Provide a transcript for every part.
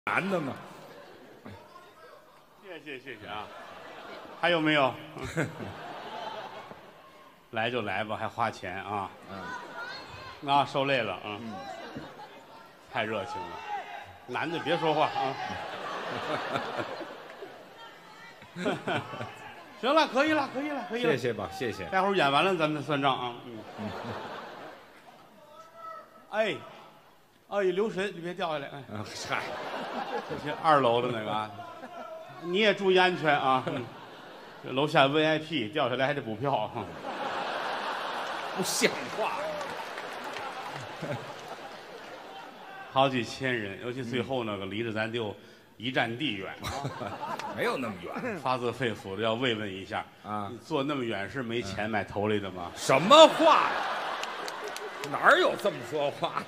男的嘛。 谢谢啊，还有没有？来就来吧，还花钱啊？啊，受累了啊。太热情了，男的别说话啊。行了，可以了，可以了，可以了。 谢谢吧，谢谢。 待会儿演完了咱们算账啊。哎，哎，留神，你别掉下来。哎， 嗨， 这些2楼的那个啊，你也注意安全啊。这楼下 VIP 掉下来还得补票啊。 不像话。 好几千人，尤其最后那个离着咱就1站地远啊。 没有那么远。 发自肺腑的要慰问一下啊， 你坐那么远是没钱买头里的吗？ 什么话呀？哪儿有这么说话？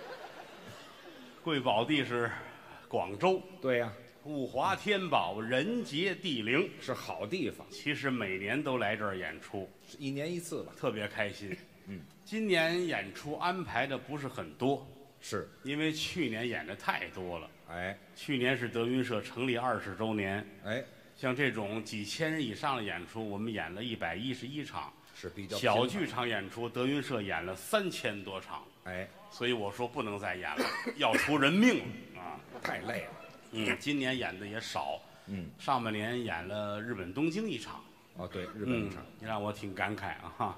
贵宝地是广州， 对呀， 物华天宝，人杰地灵， 是好地方， 其实每年都来这儿演出， 是1年1次吧。 特别开心。今年演出安排的不是很多， 是因为去年演的太多了。 哎， 去年是德云社成立20周年， 哎， 像这种几千人以上的演出，我们演了111场。 是比较小剧场演出，德云社演了3000多场。 哎， 所以我说不能再演了，要出人命了啊！ 太累了。 今年演的也少。上半年演了日本东京1场。 哦，对，日本1场， 你让我挺感慨啊！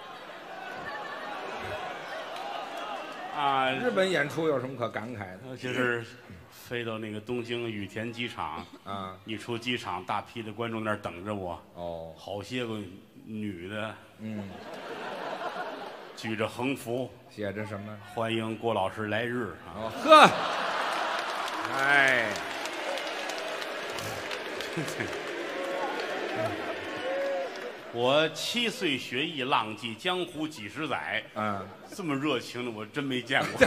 啊， 日本演出有什么可感慨的？ 就是飞到那个东京羽田机场啊， 一出机场，大批的观众那儿等着我。 哦， 好些个女的，举着横幅， 写着什么？ 欢迎郭老师来日啊！ 哦呵，哎， 我7岁学艺，浪迹江湖几十载。这么热情的我真没见过。 对，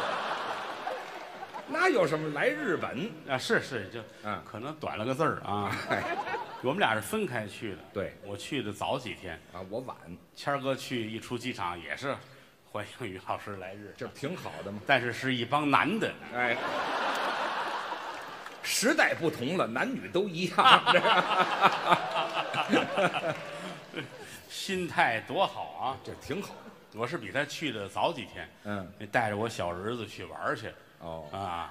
那有什么来日本啊？是，就可能短了个字儿啊。我们俩是分开去的。 对， 我去的早几天啊，我晚。 谦儿哥去一出机场也是欢迎于老师来日， 这挺好的嘛。 但是是一帮男的。 哎，时代不同了，男女都一样。 心态多好啊！ 这挺好。 我是比他去的早几天。带着我小儿子去玩去。 哦，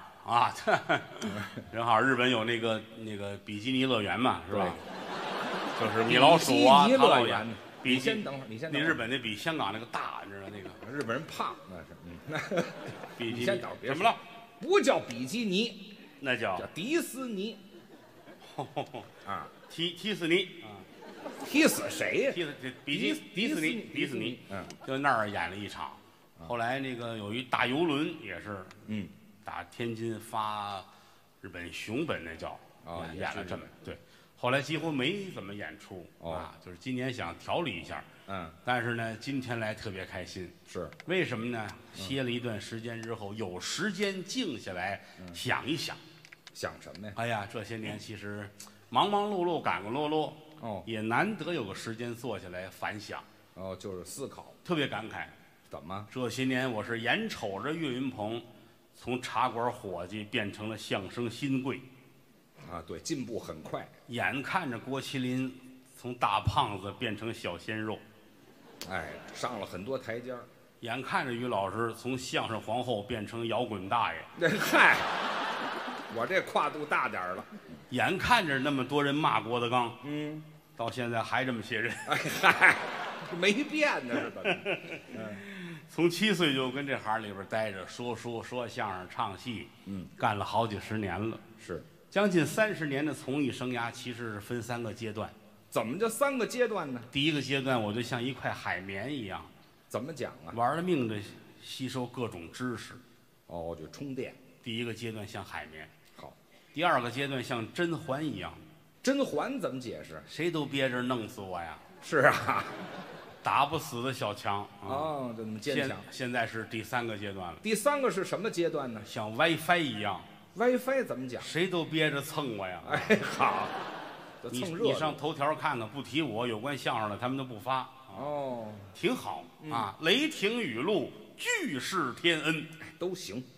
正好日本有那个比基尼乐园嘛，是吧？就是米老鼠啊， 比基尼乐园。 你先等会儿，你先等会儿。 那日本那比香港那个大，你知道那个？ 日本人胖，那是。 你先等会儿， 怎么了？ 不叫比基尼， 那叫迪斯尼。啊， 踢死你啊！ 踢死谁呀？ 迪士尼，就那儿演了1场。后来那个有一大游轮也是，打天津发日本熊本那叫演了这么对。后来几乎没怎么演出就是今年想调理一下，但是呢，今天来特别开心。 是为什么呢？歇了一段时间之后，有时间静下来想一想。 想什么呀？ 哎呀，这些年其实忙忙碌碌、赶赶落落，也难得有个时间坐下来反想。 就是思考， 特别感慨。 怎么？ 这些年我是眼瞅着岳云鹏从茶馆伙计变成了相声新贵。 对，进步很快。 眼看着郭麒麟从大胖子变成小鲜肉。 哎，上了很多台阶儿。 眼看着于老师从相声皇后变成摇滚大爷。 嗨，我这跨度大点儿了。 眼看着那么多人骂郭德纲，到现在还这么些人。 哎嗨，没变呢是吧？ 从7岁就跟这行里边待着，说书、说相声、唱戏，干了好几十年了。 是将近30年的从艺生涯，其实是分3个阶段。 怎么就3个阶段呢？ 第一个阶段，我就像一块海绵一样。 怎么讲啊？ 玩了命的吸收各种知识。 就充电。 第一个阶段像海绵。 好。 第2个阶段像甄嬛一样。 甄嬛怎么解释？ 谁都憋着弄死我呀！ 是啊， 打不死的小强这么坚强。 现在是第3个阶段了。 第3个是什么阶段呢？ 像 WiFi 一样。 WiFi 怎么讲？ 谁都憋着蹭我呀！ 哎，好， 你上头条看看，不提我有关相声的，他们都不发。 哦， 挺好啊！雷霆雨露，俱是天恩， 都行。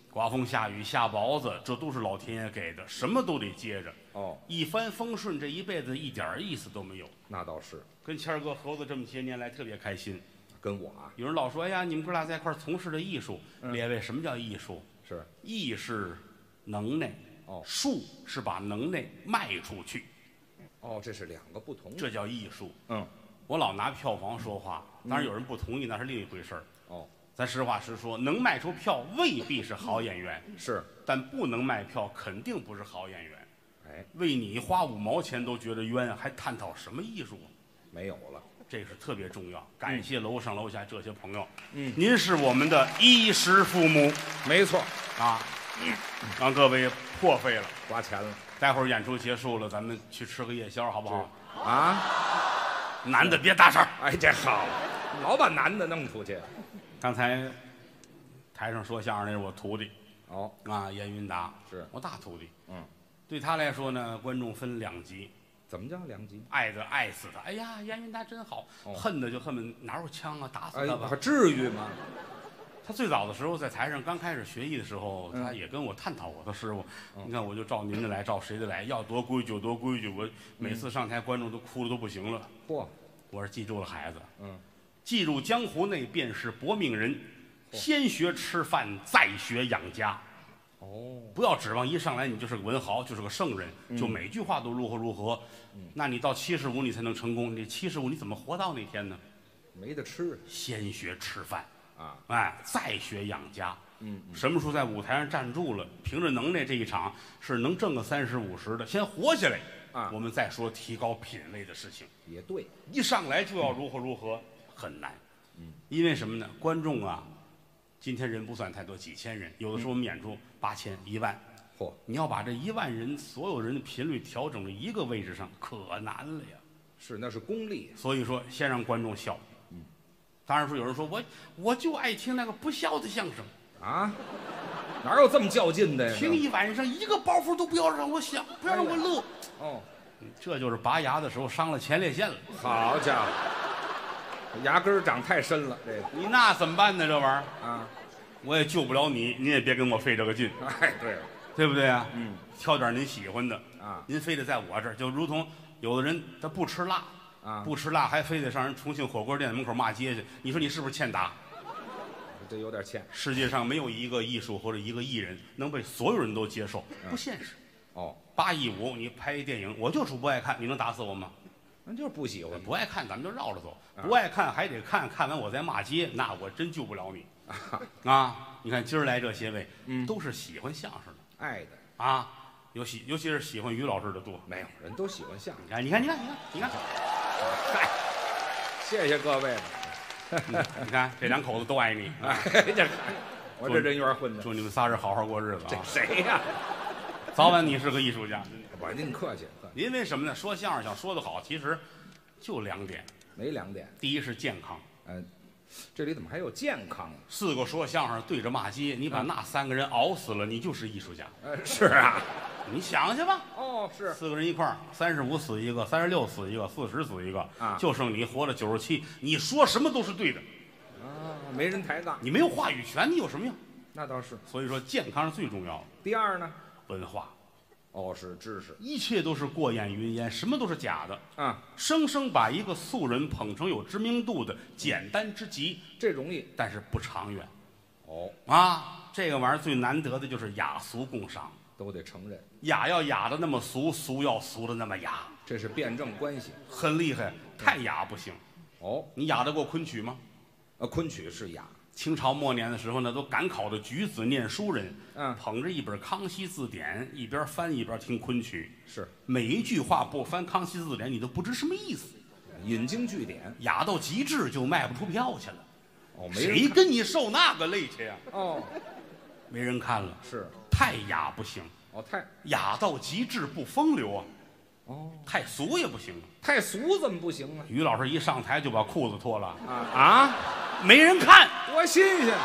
刮风下雨下雹子，这都是老天爷给的，什么都得接着。 哦， 一帆风顺，这一辈子一点意思都没有。 那倒是， 跟谦儿哥合作这么些年来，特别开心。 跟我啊， 有人老说，哎呀，你们哥俩在一块儿从事的艺术，列位，什么叫艺术？ 是艺是能耐， 哦， 术是把能耐卖出去。 哦，这是两个不同的， 这叫艺术。 我老拿票房说话，当然有人不同意，那是另一回事儿。 哦， 咱实话实说，能卖出票未必是好演员， 是， 但不能卖票肯定不是好演员。 哎， 为你花5毛钱都觉得冤，还探讨什么艺术？ 没有了， 这是特别重要。感谢楼上楼下这些朋友， 您是我们的衣食父母， 没错啊，让各位破费了， 花钱了。 待会儿演出结束了，咱们去吃个夜宵，好不好？ 啊， 男的别大声。 哎，这好，老把男的弄出去。 刚才台上说相声那是我徒弟， 哦， 严云达是我大徒弟。对他来说呢，观众分2级， 怎么叫2级？ 爱的爱死他，哎呀，严云达真好；恨的就恨哪有枪啊，打死他吧。 还至于吗？ 他最早的时候在台上刚开始学艺的时候，他也跟我探讨过。他师傅，你看我就照您的来，照谁的来，要多规矩有多规矩。我每次上台，观众都哭的都不行了。 嚯！ 我说记住了，孩子，记住江湖内便是薄命人，先学吃饭，再学养家。 哦， 不要指望一上来你就是个文豪，就是个圣人，就每句话都如何如何。那你到75你才能成功，你75你怎么活到那天呢？ 没得吃， 先学吃饭。 啊， 再学养家。什么时候在舞台上站住了，凭着能耐这一场是能挣个30、50的，先活下来啊， 我们再说提高品位的事情。 也对， 一上来就要如何如何，很难。因为什么呢？观众啊，今天人不算太多，几千人，有的时候我们演出8000、1万。 嚯！ 你要把这1万人所有人的频率调整到一个位置上，可难了呀。 是，那是功力。 所以说，先让观众笑。当然说，有人说我就爱听那个不笑的相声啊，哪有这么较劲的呀？ 听一晚上一个包袱都不要让我想，不要让我乐。 哦， 这就是拔牙的时候伤了前列腺了。 好家伙，牙根长太深了，这个你那怎么办呢？这玩意儿啊， 我也救不了你，您也别跟我费这个劲。 哎，对了， 对不对啊？挑点您喜欢的啊， 您非得在我这儿，就如同有的人他不吃辣。不吃辣还非得上人重庆火锅店门口骂街去，你说你是不是欠打？ 这有点欠。 世界上没有一个艺术或者一个艺人能被所有人都接受，不现实。 哦 ，8亿5，你拍一电影，我就是不爱看，你能打死我吗？ 那就是不喜欢， 不爱看咱们就绕着走，不爱看还得看，看完我再骂街，那我真救不了你。你看今儿来这些位，都是喜欢相声的， 爱的啊，尤其是喜欢于老师的多。 没有人都喜欢相声。 你看。 嗨，谢谢各位。 你看这2口子都爱你。 我这人缘混的。 祝你们仨人好好过日子啊！ 这谁呀？ 早晚你是个艺术家。 我您客气。 因为什么呢？说相声想说得好，其实就2点。 没2点。 第一是健康。 这里怎么还有健康呢 ？4个说相声对着骂街，你把那3个人熬死了，你就是艺术家。 是啊。 你想去吧。 是 4个人一块儿，35死一个，36死一个，40死一个，就剩你活了97，你说什么都是对的。 没人抬杠， 你没有话语权，你有什么用？ 那倒是。 所以说健康是最重要的。 第二呢？ 文化。 是知识。 一切都是过眼云烟，什么都是假的。生生把一个素人捧成有知名度的简单之极， 这容易， 但是不长远。这个玩意儿最难得的就是雅俗共赏。 都得承认， 雅要雅的那么俗，俗要俗的那么雅， 这是辩证关系， 很厉害。太雅不行。你雅得过昆曲吗？ 昆曲是雅。 清朝末年的时候呢，都赶考的举子念书人，捧着一本《康熙字典》，一边翻一边听昆曲。 是， 每一句话不翻《康熙字典》，你都不知什么意思。 引经据典， 雅到极致就卖不出票去了。 没谁跟你受那个累去呀？没人看了。 是。 太雅不行。 太雅到极致不风流啊。太俗也不行。 太俗怎么不行呢？ 于老师一上台就把裤子脱了。 没人看，多新鲜！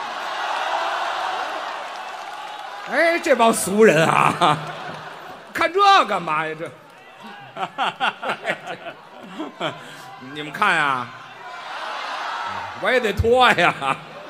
这帮俗人啊，看这干嘛呀？这，你们看呀，我也得脱呀。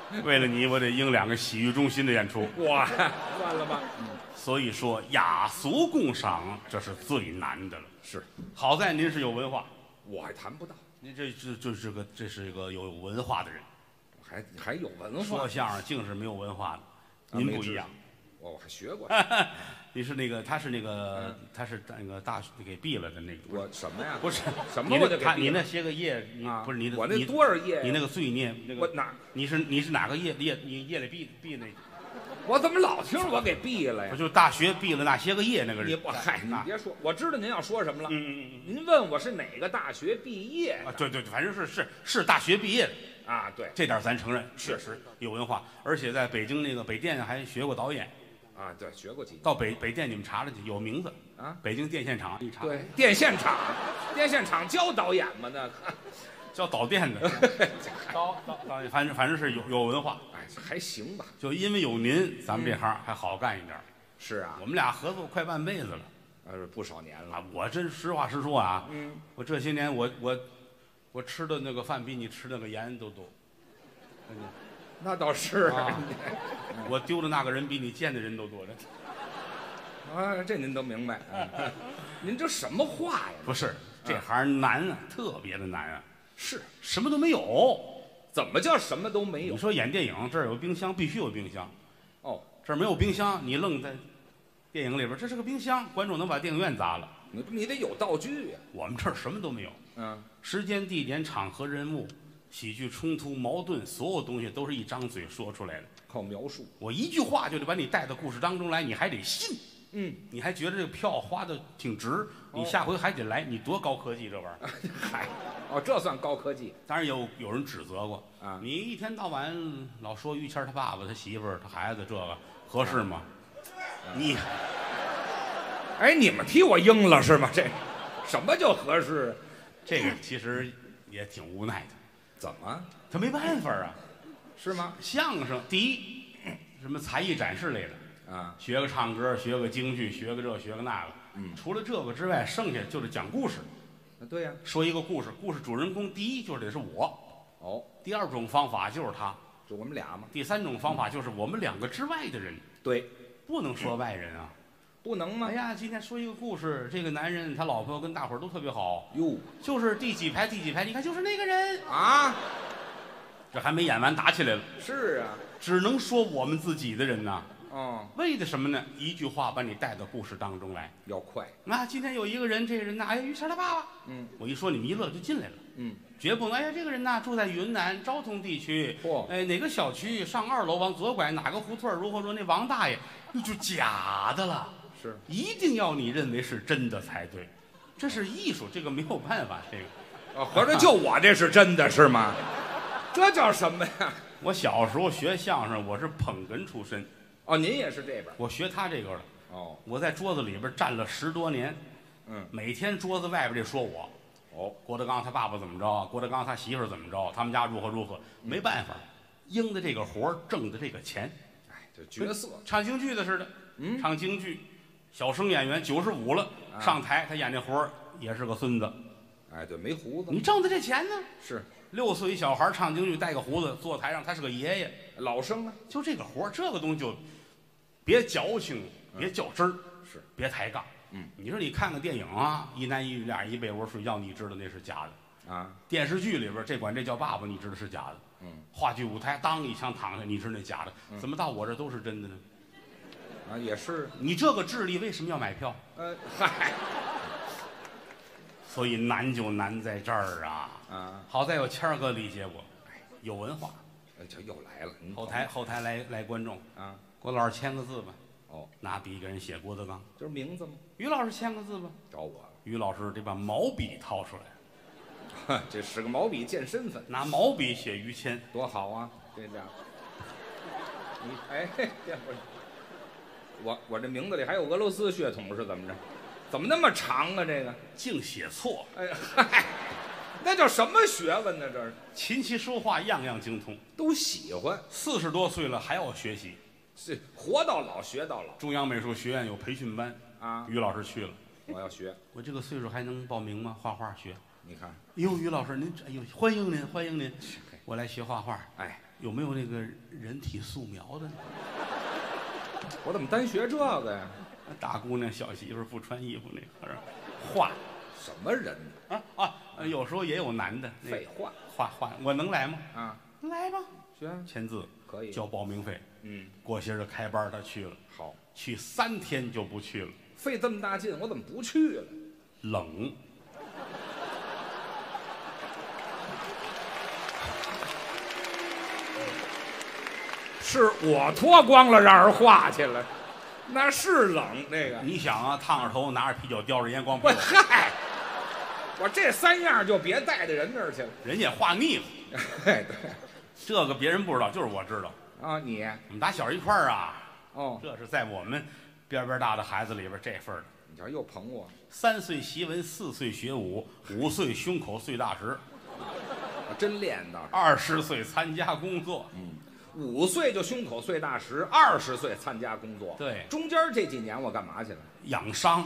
为了你，我得应2个洗浴中心的演出。 我算了吧。 所以说雅俗共赏，这是最难的了。 是， 好在您是有文化， 我还谈不到。 您这是一个有文化的人， 还有文化。 说相声竟是没有文化的，您不一样。 我还学过。 你是那个，他是那个大学给毕了的那个。 我什么呀？ 不是什么我就给毕了。 你那些个业，不是你的。 我那多少业？ 你那个罪孽那个。 我哪？ 你是哪个业？你业里毕那个？ 我怎么老听着我给毕了呀？ 不就大学毕了那些个业那个人？ 你别说，我知道您要说什么了。您问我是哪个大学毕业的？ 对，反正是大学毕业的啊。对， 这点咱承认，确实有文化，而且在北京那个北电还学过导演。 啊，对，学过几年。 到北电你们查查去，有名字啊。 北京电线厂一查。 对，电线厂教导演嘛那个， 教导电的。导演，反正是有文化。 哎，还行吧。 就因为有您，咱们这行还好干一点。 是啊， 我们俩合作快半辈子了。 不少年了。 我真实话实说啊。我这些年我吃的那个饭比你吃那个盐都多。 那倒是。 我丢的那个人比你见的人都多着。 这您都明白。您这什么话呀？ 不是，这行难啊，特别的难啊。 是， 什么都没有。 怎么叫什么都没有？ 你说演电影，这儿有冰箱，必须有冰箱。 哦， 这儿没有冰箱，你愣在电影里边，这是个冰箱，观众能把电影院砸了。 你得有道具呀。 我们这儿什么都没有。时间、地点、场合、人物。喜剧冲突、矛盾，所有东西都是一张嘴说出来的， 靠描述。 我一句话就得把你带到故事当中来，你还得信。你还觉得这个票花的挺值，你下回还得来，你多高科技这玩意儿。 嗨，这算高科技。 当然有人指责过啊，你一天到晚老说于谦他爸爸、他媳妇儿、他孩子，这个合适吗？你们替我应了是吗？这什么叫合适？ 这个其实也挺无奈的。 怎么？ 他没办法啊， 是吗？ 相声第一，什么才艺展示类的啊， 学个唱歌，学个京剧，学个这，学个那个。除了这个之外，剩下就是讲故事。 对呀， 说一个故事，故事主人公第一就是得是我。第二种方法就是他， 就我们俩嘛。 第三种方法就是我们2个之外的人。 对， 不能说外人啊。 不能吗？ 哎呀，今天说一个故事，这个男人他老婆跟大伙儿都特别好哟， 就是第几排，你看就是那个人啊。 这还没演完打起来了。 是啊， 只能说我们自己的人呐。为的什么呢？一句话把你带到故事当中来， 要快。 今天有一个人，这个人呐，哎呀，于谦他爸爸。我一说你们一乐就进来了。绝不能，哎呀，这个人呐，住在云南昭通地区。哪个小区上2楼往左拐，哪个胡同如何说那王大爷，那就假的了。 是， 一定要你认为是真的才对，这是艺术，这个没有办法。这个合着就我这是真的是吗？这叫什么呀？ 我小时候学相声，我是捧哏出身。 您也是这边？ 我学他这个的。我在桌子里边站了10多年。每天桌子外边得说我。郭德纲他爸爸怎么着？郭德纲他媳妇怎么着？他们家如何？没办法，应的这个活挣的这个钱。 这角色唱京剧的似的。唱京剧。小生演员95了，上台他演这活儿也是个孙子。 对，没胡子。 你挣的这钱呢？ 是 6岁一小孩唱京剧，带个胡子，坐台上他是个爷爷， 老生啊。 就这个活儿，这个东西就别矫情，别较真儿， 是别抬杠。你说你看个电影啊，一男一女俩人一被窝睡觉，你知道那是假的啊。电视剧里边这管这叫爸爸，你知道是假的。话剧舞台当一枪躺下，你知道那假的。怎么到我这都是真的呢？ 也是。 你这个智力为什么要买票？ 嗨。 所以难就难在这儿啊！好在有谦儿哥理解我，有文化。 这又来了。 后台来观众啊， 郭老师签个字吧。拿笔给人写郭德纲， 就是名字吗？ 于老师签个字吧。找我。于老师得把毛笔掏出来。 这使个毛笔见身份， 拿毛笔写于谦， 多好啊！这样。这不是。我这名字里还有俄罗斯血统是怎么着？怎么那么长啊？这个净写错。 那叫什么学问呢？这是琴棋书画样样精通， 都喜欢。 40多岁了还要学习， 是活到老学到老。 中央美术学院有培训班啊，于老师去了。 我要学， 我这个岁数还能报名吗？画画学。 你看， 哎呦，于老师您，哎呦，欢迎您，欢迎您。 我来学画画。 哎， 有没有那个人体素描的呢？ 我怎么单学这个呀？ 大姑娘小媳妇不穿衣服那个画什么人有时候也有男的。 废话， 画，我能来吗？ 啊， 来吧， 学签字可以， 交报名费。 嗯， 过些日开班，他去了。 好， 去3天就不去了， 费这么大劲，我怎么不去了？ 冷。 是我脱光了让人画去了，那是冷那个。 你想啊，烫着头，拿着啤酒，叼着烟，光屁我股。 嗨，我这3样就别带到人那儿去了。 人家画腻了， 哎，对， 这个别人不知道，就是我知道。 啊，你我们打小一块儿啊， 哦， 这是在我们边边大的孩子里边这份儿的。 你瞧又捧我 3岁习文，4岁学武，5岁胸口碎大石， 我真练的。 20岁参加工作。 5岁就胸口碎大石，20岁参加工作。 对， 中间这几年我干嘛去了？ 养伤。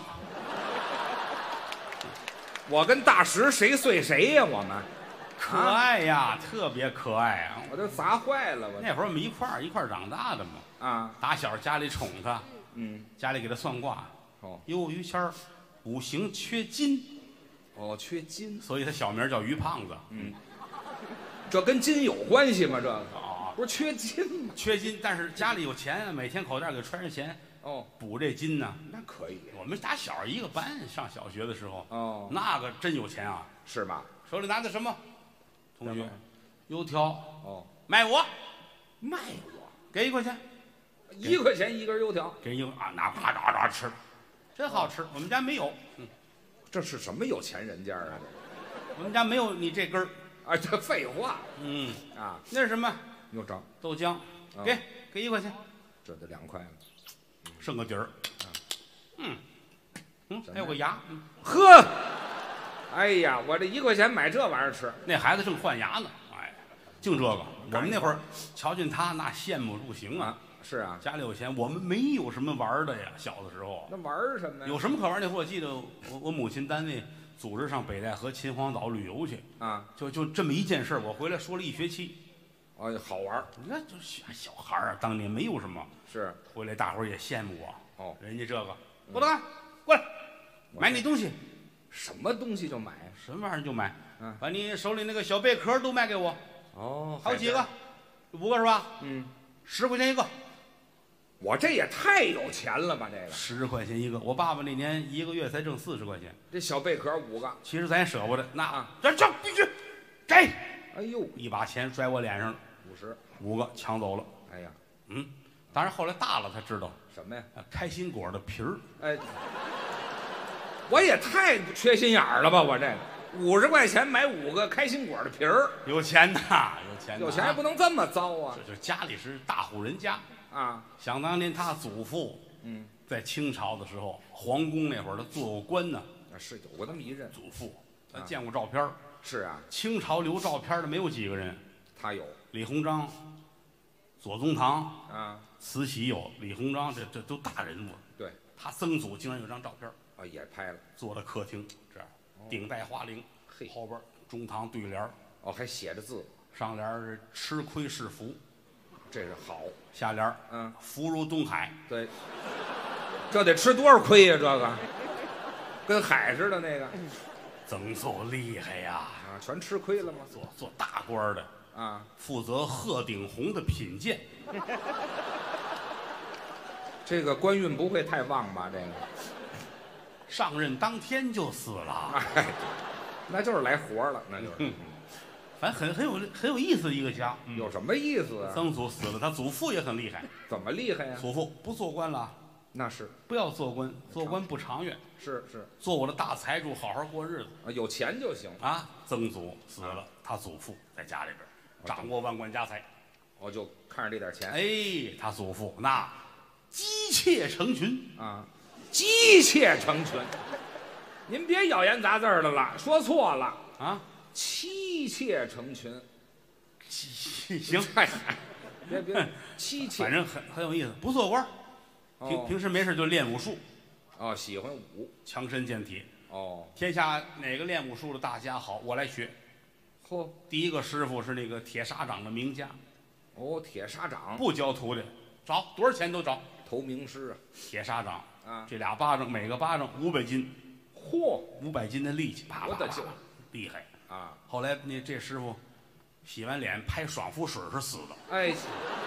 我跟大石谁碎谁呀？我们可爱呀，特别可爱啊！ 我都砸坏了。我那会儿我们一块儿长大的嘛。 啊， 打小家里宠他，家里给他算卦。 哦， 哟，于谦儿五行缺金， 哦，缺金， 所以他小名叫于胖子。 这跟金有关系吗？这个啊， 不是缺金吗？ 缺金，但是家里有钱啊，每天口袋给揣着钱。 哦， 补这金呢， 那可以。 我们打小一个班，上小学的时候， 哦， 那个真有钱啊， 是吧？ 手里拿的什么？同学，油条。 哦， 卖我， 卖我给1块钱 ，1块钱1根油条， 给1个啊，拿啪嚓嚓吃，真好吃。我们家没有， 这是什么有钱人家啊？ 我们家没有你这根儿。 啊，这废话啊， 那是什么？ 又涨， 豆浆，给1块钱， 这得2块了。 剩个底儿。还有个牙。 呵，哎呀，我这1块钱买这玩意儿吃， 那孩子正换牙呢，哎，净这个。我们那会儿瞧见他，那羡慕入刑啊。 是啊， 家里有钱，我们没有什么玩的呀。小的时候， 那玩什么呀？ 有什么可玩的？我记得我母亲单位组织上北戴河、秦皇岛旅游去啊， 就这么一件事，我回来说了1学期。 哦，好玩。 你看，就小孩啊，当年没有什么， 是回来大伙儿也羡慕我。 哦， 人家这个，郭德纲，过来，买你东西， 什么东西就买， 什么玩意儿就买，把你手里那个小贝壳都卖给我。 哦， 好几个，5个是吧？10块钱一个。 我这也太有钱了吧？这个 10块钱一个，我爸爸那年1个月才挣40块钱。 这小贝壳5个， 其实咱也舍不得，那这必须给。 哎呦， 一把钱摔我脸上了，5个抢走了。 哎呀， 当然后来大了才知道什么呀？ 开心果的皮儿。 哎，我也太缺心眼儿了吧？我这个50块钱买5个开心果的皮儿， 有钱呐， 有钱还不能这么糟啊！ 这就家里是大户人家啊。 想当年他祖父，在清朝的时候，皇宫那会儿他做过官呢。 是有过那么一任祖父，他见过照片。 是啊， 清朝留照片的没有几个人。 他有李鸿章、左宗棠啊， 慈禧有，李鸿章这都大人物。 对， 他曾祖竟然有张照片啊，也拍了， 坐在客厅这样，顶戴花翎，后边中堂对联哦，还写着字， 上联是吃亏是福， 这是好， 下联福如东海。 对，这得吃多少亏呀？这个跟海似的那个。 曾祖厉害呀！ 啊，全吃亏了吗？ 做大官的啊， 负责鹤顶红的品鉴。 这个官运不会太旺吧？这个上任当天就死了。 哎，那就是来活了，那就是。 反正很有意思的一个家。 有什么意思啊？ 曾祖死了，他祖父也很厉害。 怎么厉害呀？ 祖父不做官了。 那是不要做官，做官不长远。 是， 做我的大财主，好好过日子啊，有钱就行啊。曾祖死了，他祖父在家里边掌握万贯家财， 我就看着这点钱。 哎，他祖父那姬妾成群啊，姬妾成群。您别咬言杂字的了，说错了啊， 妻妾成群。 行， 别妻妾， 反正很有意思，不做官。平时没事就练武术， 喜欢武， 强身健体。 哦， 天下哪个练武术的大家好，我来学。 嚯， 第一个师傅是那个铁砂掌的名家。 哦，铁砂掌不教徒弟，找多少钱都找。 投名师啊， 铁砂掌啊， 这俩巴掌，每个巴掌500斤， 嚯 ，500斤的力气，啪啪啪，厉害啊！ 后来这师傅洗完脸拍爽肤水是死的。 哎，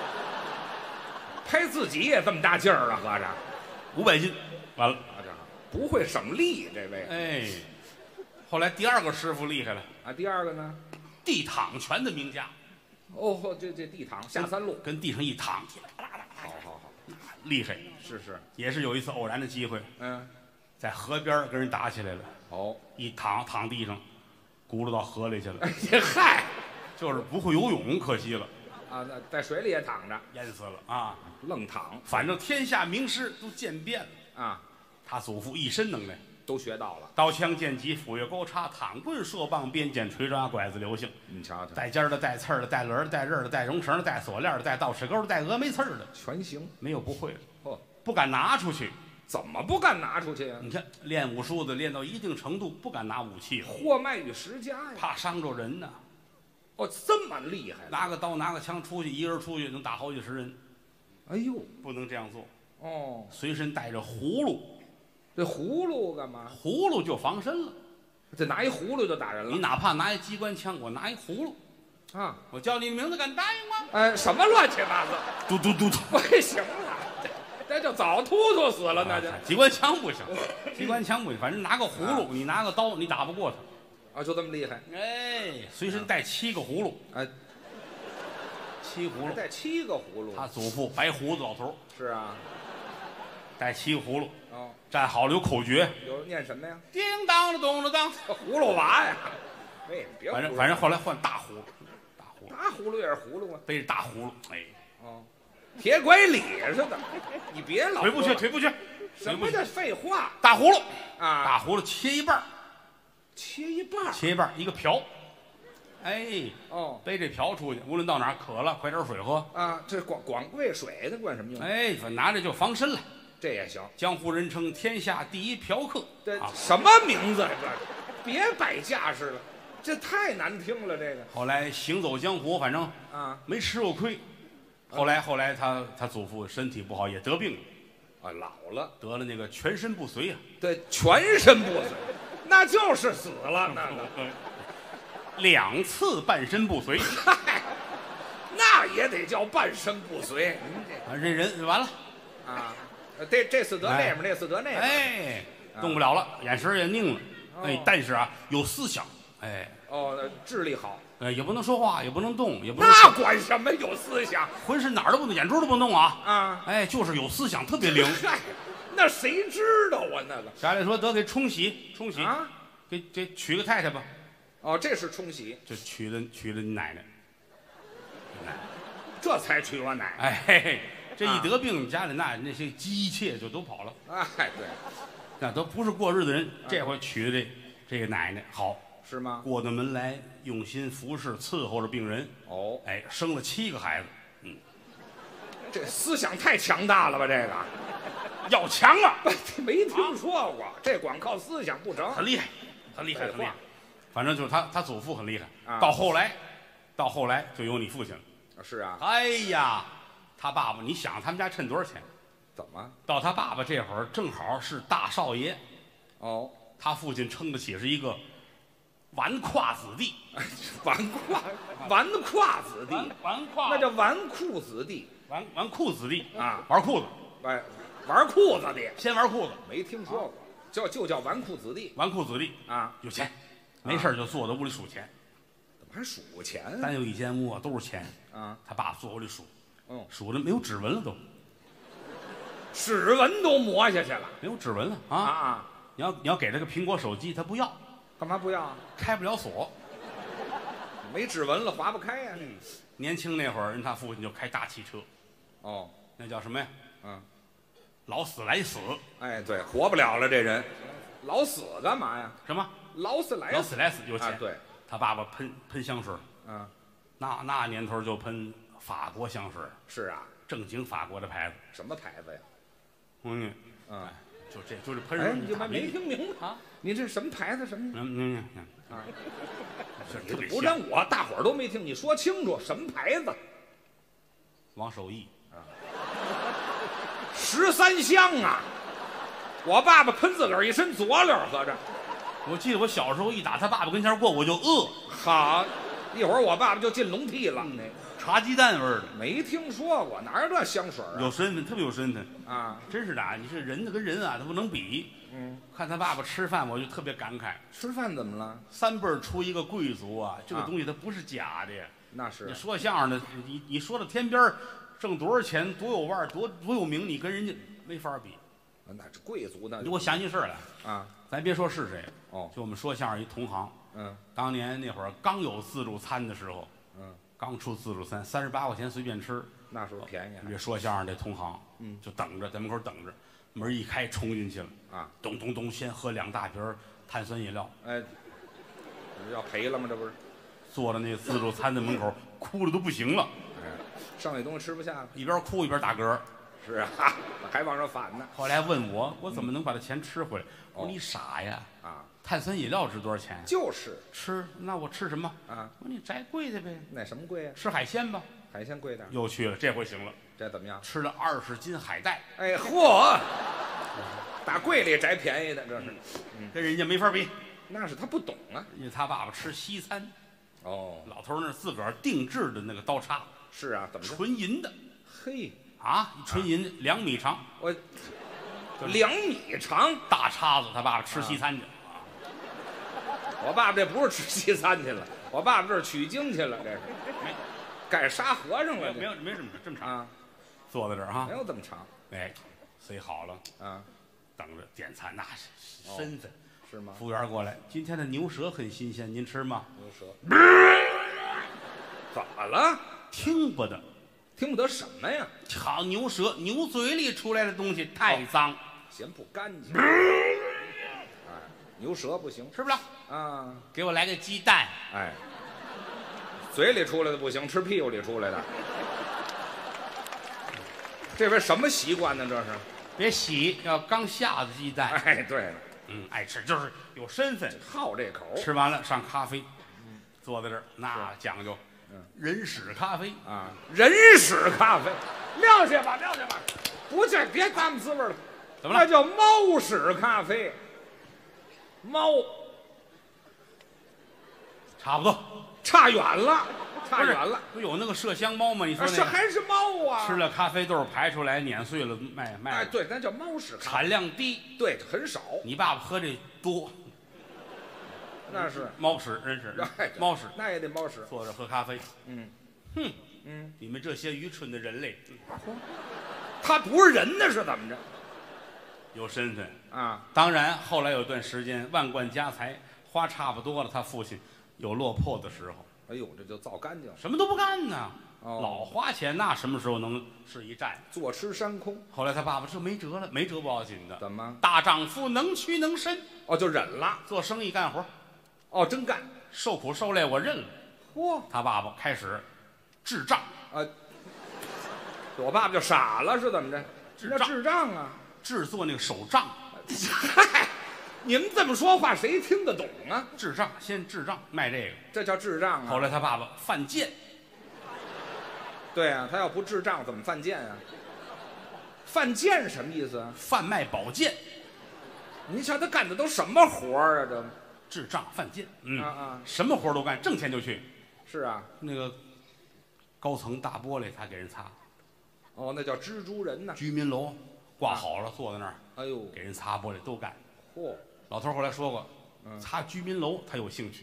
拍自己也这么大劲儿了，合着 500斤，完了， 不会省力这位。 哎，后来第二个师傅厉害了啊，第二个呢， 地躺拳的名家。 哦，这地躺下三路， 跟地上一躺， 好， 厉害。 是， 也是有一次偶然的机会，在河边跟人打起来了。 哦， 一躺地上，轱辘到河里去了。 哎嗨， 就是不会游泳，可惜了。 啊，那在水里也躺着， 淹死了啊！ 愣躺， 反正天下名师都见遍了啊。 他祖父一身能耐， 都学到了， 刀枪剑戟斧钺钩叉躺棍槊棒鞭锏锤抓拐子流星， 你瞧瞧， 带尖儿的带刺儿的带轮儿的带刃儿的带绒绳儿的带锁链儿的带倒齿钩的带峨眉刺儿的全行， 没有不会的。 嚯， 不敢拿出去， 怎么不敢拿出去啊？ 你看练武术的练到一定程度，不敢拿武器了， 货卖与实家呀， 怕伤着人呢。 哦，这么厉害， 拿个刀拿个枪出去，一个人出去能打好几十人。 哎呦， 不能这样做哦， 随身带着葫芦。 这葫芦干嘛？ 葫芦就防身了。 这拿一葫芦就打人了？ 你哪怕拿一机关枪，我拿一葫芦啊， 我叫你的名字，敢答应吗？ 哎，什么乱七八糟？ 嘟嘟嘟嘟， 不行了，这就早突死了，那就机关枪不行，机关枪不行，反正拿个葫芦，你拿个刀，你打不过他。 啊，就这么厉害？ 哎，随身带7个葫芦， 哎 ，7葫芦， 带7个葫芦。 他祖父白胡子老头是啊， 带7个葫芦。 哦， 站好了有口诀， 有念什么呀？ 叮当的咚了当， 葫芦娃呀。哎，别反正后来换大葫芦， 大葫芦也是葫芦啊， 背着大葫芦，哎， 哦，铁拐李似的，你别老腿不去，腿不去， 什么叫废话？ 大葫芦啊， 大葫芦切一半， 切一半， 切一半一个瓢，哎， 哦， 背这瓢出去，无论到哪儿渴了，快点水喝啊，这光喂水的，管什么用？ 哎，反正拿着就防身了。 这也行， 江湖人称天下第一嫖客。 这什么名字？这别摆架势了，这太难听了。这个后来行走江湖，反正啊没吃过亏。后来他祖父身体不好，也得病了啊，老了得了那个全身不遂啊。 对，全身不遂，那就是死了。那个 2次半身不遂， 嗨，那也得叫半身不遂。您这人完了啊。这次得那边，那次得那边， 哎，动不了了，眼神也拧了，哎，但是啊，有思想，哎， 哦，智力好， 也不能说话，也不能动，也不能那管什么有思想， 浑身哪儿都不能，眼珠都不能动啊， 啊， 哎，就是有思想，特别灵。 嗨，那谁知道啊？那个家里说得给冲洗啊， 给娶个太太吧。 哦，这是冲洗， 就娶了你奶奶， 这才娶我奶奶。 哎嘿嘿。这一得病，家里那些姬妾就都跑了。 哎，对， 那都不是过日子人。这回娶的这个奶奶好， 是吗？ 过到门来，用心服侍，伺候着病人。 哦， 哎，生了7个孩子。 这思想太强大了吧？这个要强啊！ 没听说过，这光靠思想不成。 很厉害，很厉害，很厉害。反正就是他祖父很厉害。到后来就有你父亲了。 是啊。 哎呀。他爸爸，你想他们家趁多少钱？ 怎么？ 到他爸爸这会儿正好是大少爷， 哦， 他父亲称得起是一个纨绔子弟， 纨绔子弟，那叫纨绔子弟， 纨绔子弟啊， 玩裤子， 玩裤子的， 先玩裤子， 没听说过，就叫纨绔子弟， 纨绔子弟啊， 有钱，没事就坐在屋里数钱， 怎么还数钱？ 单有一间屋都是钱啊， 他爸坐屋里数。数的没有指纹了都， 指纹都磨下去了， 没有指纹了啊！你要给他个苹果手机，他不要， 干嘛不要？ 开不了锁， 没指纹了，划不开呀。 年轻那会儿，人他父亲就开大汽车， 哦， 那叫什么呀？老死来死。 哎，对，活不了了这人，老死干嘛呀？ 什么？ 老死来死有钱。对，他爸爸喷香水，那年头就喷。法国香水是啊， 正经法国的牌子。 什么牌子呀？ 就这喷人， 你没听明白啊？ 你这什么牌子？什么？啊， 这不但我，大伙儿都没听，你说清楚什么牌子？ 王守义啊，13香啊！我爸爸喷自个儿一身佐料，合着。 我记得我小时候一打他爸爸跟前过，我就饿。 好，一会儿我爸爸就进笼屉了。 茶鸡蛋味儿的， 没听说过，哪有这香水啊？ 有身份，特别有身份啊！ 真是的啊！你是人跟人啊，他不能比。看他爸爸吃饭，我就特别感慨。 吃饭怎么了 ？3辈儿出一个贵族啊，这个东西它不是假的呀。 那是。 你说相声的，你说到天边挣多少钱，多有腕儿，多有名，你跟人家没法比。 那这贵族呢？ 我想起事儿来啊！ 咱别说是谁，就我们说相声一同行，当年那会儿刚有自助餐的时候，刚出自助餐，38块钱随便吃， 那时候便宜。 别说相声这同行，就等着在门口等着，门一开冲进去了，咚咚咚，先喝2大瓶碳酸饮料， 哎，要赔了吗？这不是？ 坐在那自助餐的门口，哭的都不行了， 剩下东西吃不下了， 一边哭一边打嗝。 是啊，还往上反呢。 后来问我怎么能把这钱吃回来？我说你傻呀！碳酸饮料值多少钱？ 就是吃，那我吃什么啊？ 我说你摘贵的呗。 那什么贵呀？ 吃海鲜吧。 海鲜贵点。 又去了，这回行了。 这怎么样？ 吃了20斤海带。 哎嚯！打柜里摘便宜的，这是， 跟人家没法比。 那是他不懂啊， 因为他爸爸吃西餐。 哦， 老头那自个儿定制的那个刀叉。 是啊，怎么纯银的？ 嘿。 纯银2米长， 我2米长大叉子，他爸爸吃西餐去。 我爸爸这不是吃西餐去了，我爸爸这是取经去了，这是改沙和尚了。 没这么长坐在这儿没有这么长。 哎，塞好了等着点餐，那是身份是吗？ 服务员过来，今天的牛舌很新鲜，您吃吗？ 牛舌怎么了？ 听不得。 听不得什么呀？ 好，牛舌，牛嘴里出来的东西太脏， 嫌不干净。牛舌不行， 吃不了啊！ 给我来个鸡蛋。 哎，嘴里出来的不行，吃屁股里出来的。这位什么习惯呢？这是别洗，要刚下的鸡蛋。 哎，对了， 爱吃就是有身份， 好这口。 吃完了上咖啡，坐在这儿那讲究。人屎咖啡啊，人屎咖啡，撂下吧，不这别咱们滋味了。 怎么了？ 那叫猫屎咖啡。猫， 差不多， 差远了。 不有那个麝香猫吗？你说这还是猫啊？ 吃了咖啡豆排出来，碾碎了卖。 哎，对，那叫猫屎咖啡， 产量低， 对，很少。 你爸爸喝这多。 那是猫屎，真是猫屎， 那也得猫屎。 坐着喝咖啡， 哼， 你们这些愚蠢的人类， 他不是人呢，是怎么着？ 有身份啊！ 当然，后来有段时间万贯家财花差不多了，他父亲有落魄的时候。 哎呦，这就造干净， 什么都不干呢，老花钱，那什么时候能是一战？ 坐吃山空。 后来他爸爸这没辙了，没辙不要紧的。 怎么？ 大丈夫能屈能伸。 就忍了。 做生意干活。 真干， 受苦受累我认了。 嚯！ 他爸爸开始智障。 我爸爸就傻了，是怎么着？智障啊！ 制作那个手杖。 嗨，你们这么说话，谁听得懂啊？ 智障，先智障卖这个， 这叫智障啊。 后来他爸爸犯贱。 对啊，他要不智障怎么犯贱啊？犯贱什么意思啊？ 贩卖宝剑。 你瞧他干的都什么活儿啊？这智障犯贱， 什么活都干，挣钱就去。 是啊， 那个高层大玻璃他给人擦。 那叫蜘蛛人呢。 居民楼挂好了，坐在那儿， 哎呦， 给人擦玻璃都干。 嚯！ 老头后来说过，擦居民楼他有兴趣。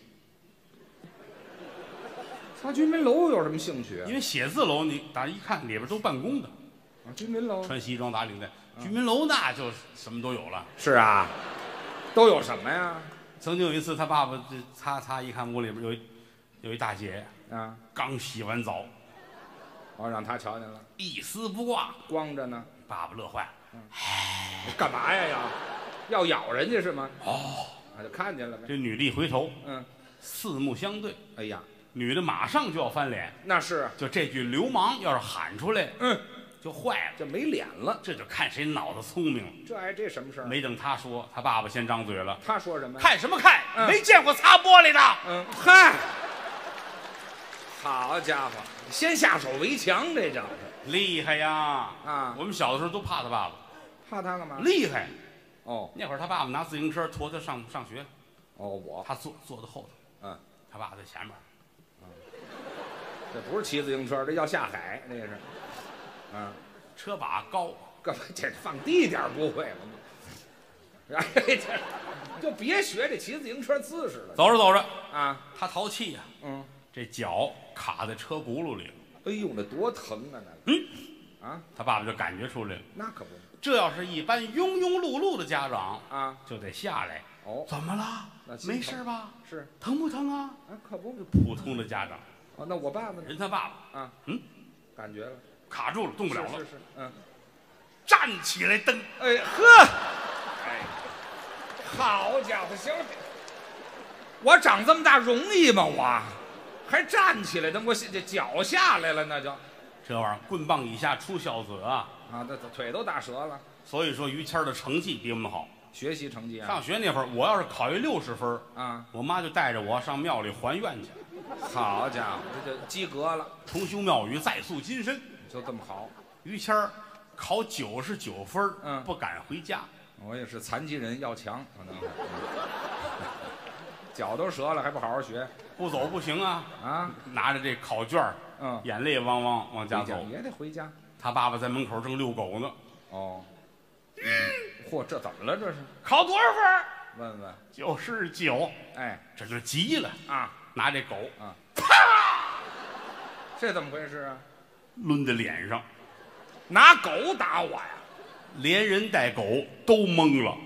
擦居民楼有什么兴趣啊？ 因为写字楼你打一看里边都办公的。 居民楼穿西装打领带，居民楼那就什么都有了。 是啊，都有什么呀？ 曾经有一次，他爸爸这擦一看屋里边有一大姐刚洗完澡， 让他瞧见了， 一丝不挂， 光着呢。 爸爸乐坏了， 干嘛呀？要咬人家是吗？就看见了呗。 这女的一回头，四目相对， 哎呀， 女的马上就要翻脸。 那是， 就这句流氓要是喊出来， 就坏了， 这没脸了。 这就看谁脑子聪明了。 这什么事儿？ 没等他说，他爸爸先张嘴了。 他说什么呀？ 看什么看？没见过擦玻璃的。 嗨，好家伙，先下手为强，这叫是厉害呀！ 啊， 我们小的时候都怕他爸爸。 怕他干嘛？ 厉害。 哦， 那会儿他爸爸拿自行车驮他上学。 哦， 他坐在后头。他爸爸在前面。 这不是骑自行车，这要下海，那是。 车把高， 干嘛？这放低点不会吗？哎，这就别学这骑自行车姿势了。 走着走着啊， 他淘气呀。这脚卡在车轱辘里了。 哎呦，那多疼啊！那他爸爸就感觉出来了。 那可不。 这要是一般庸庸碌碌的家长啊， 就得下来。怎么了？没事吧？ 是疼不疼啊？ 可不。 普通的家长。 那我爸爸呢？ 人他爸爸啊，感觉了， 卡住了，动不了了。 是， 站起来蹬。 哎呵，好家伙，行了，我长这么大容易吗？我还站起来蹬，我这脚下来了，那就这玩意儿棍棒以下出孝子啊！ 这腿都打折了。 所以说于谦的成绩比我们好， 学习成绩啊。 上学那会儿，我要是考一60分啊， 我妈就带着我上庙里还愿去。 好家伙，这就及格了， 重修庙宇，再塑金身， 就这么好。 于谦考99分，不敢回家。 我也是残疾人要强，可能脚都折了还不好好学， 不走不行啊！拿着这考卷，眼泪汪汪往家走， 也得回家。 他爸爸在门口正遛狗呢。 嚯，这怎么了？这是考多少分？ 问问。 99。 哎， 这就急了啊！ 拿这狗啪！这怎么回事啊？ 抡在脸上， 拿狗打我呀！ 连人带狗都懵了。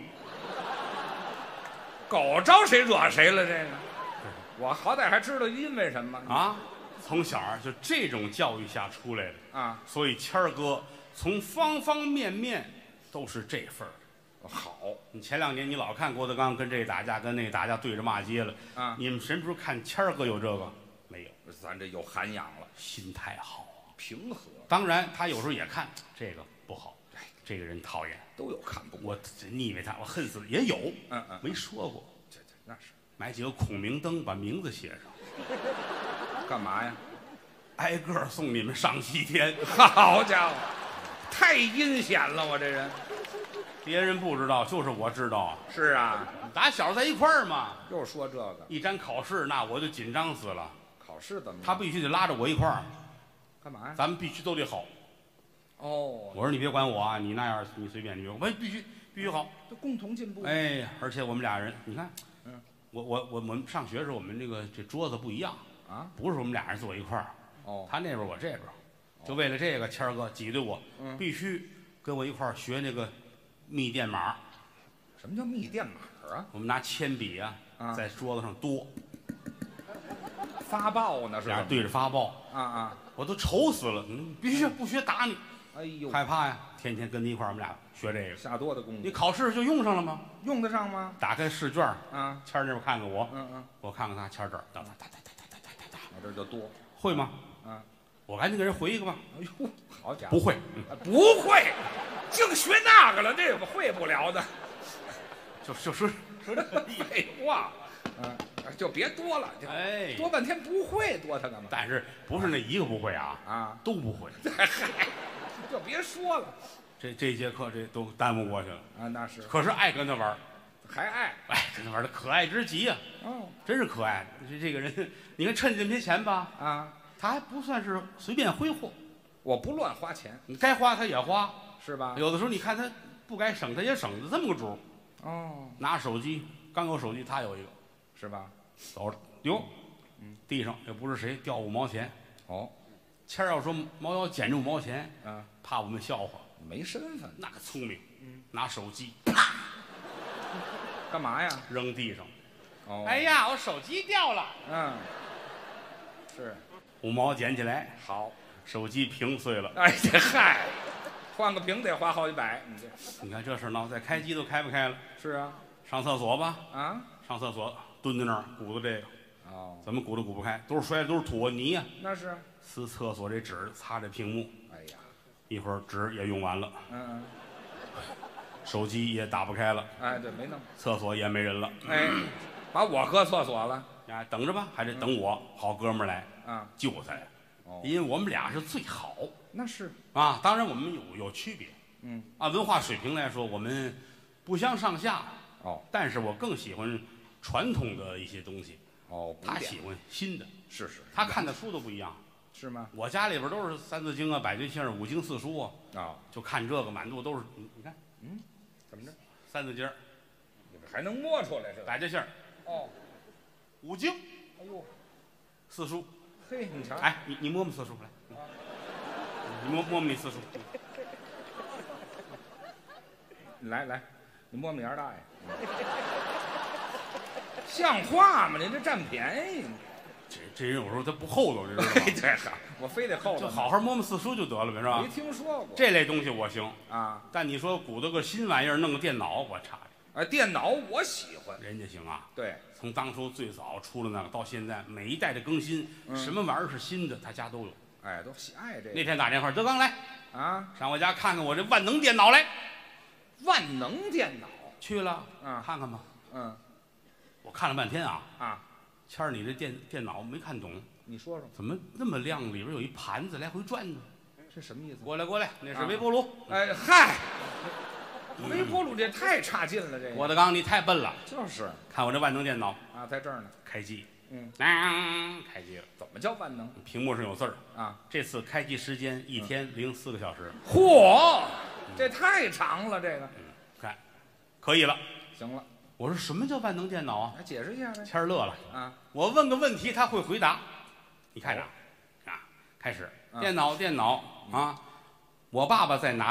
狗招谁惹谁了？这个，我好歹还知道因为什么啊！从小就这种教育下出来的啊， 所以谦儿哥从方方面面都是这份儿。 好， 你前2年你老看郭德纲跟这打架跟那打架对着骂街了啊， 你们什么时候看谦儿哥有这个？没有， 咱这有涵养了， 心态好， 平和。 当然他有时候也看这个不好，这个人讨厌， 都有看不过。 我腻歪他，我恨死了也有，没说过。 那是买几个孔明灯，把名字写上， 干嘛呀？ 挨个送你们上西天。 好家伙，太阴险了，我这人。 别人不知道，就是我知道啊。 是啊， 打小在一块儿嘛。 又说这个， 一沾考试，那我就紧张死了。 考试怎么？ 他必须得拉着我一块儿。 干嘛呀？ 咱们必须都得好。我说你别管我啊，你那样你随便，你我必须好， 就共同进步。 哎，而且我们俩人，你看，我们上学时候我们这桌子不一样啊， 不是我们俩人坐一块儿。他那边我这边，就为了这个，谦儿哥挤兑我，必须跟我一块儿学那个密电码。 什么叫密电码啊？ 我们拿铅笔在桌子上多发报呢，是吧？ 俩对着发报我都愁死了。必须不学打你。 哎呦， 害怕呀！天天跟你一块儿，我们俩学这个， 下多的功夫。 你考试就用上了吗？ 用得上吗？ 打开试卷谦儿那边看看我，我看看他，谦儿这儿，哒， 我这就多， 会吗？我赶紧给人回一个吧。 哎呦，好家伙， 不会， 不会，净学那个了，这个会不了的。 就说这废话，就别多了，多半天不会，多他干嘛？ 但是不是那一个不会都不会。 嗨，就别说了。 这节课这都耽误过去了那是。 可是爱跟他玩， 还爱， 跟他玩的可爱之极呀。真是可爱。这个人，你看趁这些钱吧，他还不算是随便挥霍。 我不乱花钱， 你该花他也花， 是吧？ 有的时候你看他不该省，他也省的这么个主。拿手机，刚有手机，他有一个， 是吧？ 走着，哟，地上也不是谁掉5毛钱。谦儿要说猫腰捡着5毛钱，怕我们笑话， 没身份， 那个聪明，拿手机， 干嘛呀？ 扔地上。 哎呀，我手机掉了。 是 5毛捡起来， 好， 手机屏碎了。 哎呀嗨，换个屏得花好几百， 你看这事闹，再开机都开不开了。 是啊， 上厕所吧。 上厕所蹲在那儿鼓捣这个。怎么鼓不开，都是摔的都是土泥呀。 那是。 撕厕所这纸，擦这屏幕。 哎呀， 一会儿纸也用完了， 嗯， 手机也打不开了， 哎，对，没弄， 厕所也没人了， 哎，把我搁厕所了， 呀，等着吧，还得等我好哥们儿来啊， 救他呀，因为我们俩是最好那是啊，当然我们有区别，按文化水平来说，我们不相上下，但是我更喜欢传统的一些东西，他喜欢新的， 是， 他看的书都不一样。 是吗？ 我家里边都是《三字经》啊、《百家姓》、五经四书啊，就看这个，满肚都是。你看， 怎么着？ 三字经， 还能摸出来是吧？ 百家姓，五经， 哎呦， 四书， 嘿，你瞧， 哎，你摸摸四书来，你摸你四书， 来，你摸摸牙大爷，像话吗？您这占便宜。 这人有时候他不厚道，你知道吗？ 对，好，我非得厚道， 就好好摸摸四书就得了呗，是吧？ 没听说过这类东西我行啊， 但你说鼓捣个新玩意儿，弄个电脑，我差点。 电脑我喜欢， 人家行啊。 对， 从当初最早出了那个，到现在每一代的更新，什么玩意儿是新的，他家都有。 哎，都喜爱这个。 那天打电话，德刚来啊， 上我家看看我这万能电脑来。 万能电脑去了，看看吧。我看了半天啊。谦儿，你这电脑没看懂， 你说说， 怎么那么亮？里边有一盘子来回转呢？ 这什么意思？ 过来，那是微波炉。 哎嗨，微波炉这太差劲了，这个。 郭德纲，你太笨了。 就是， 看我这万能电脑啊，在这儿呢。 开机，开机了。 怎么叫万能？ 屏幕上有字儿啊。 这次开机时间1天04个小时。 嚯，这太长了，这个。 看，可以了。 行了。 我说什么叫万能电脑啊？ 来解释一下呗。 谦儿乐了啊！ 我问个问题，他会回答。你看着，开始，电脑啊，我爸爸在哪？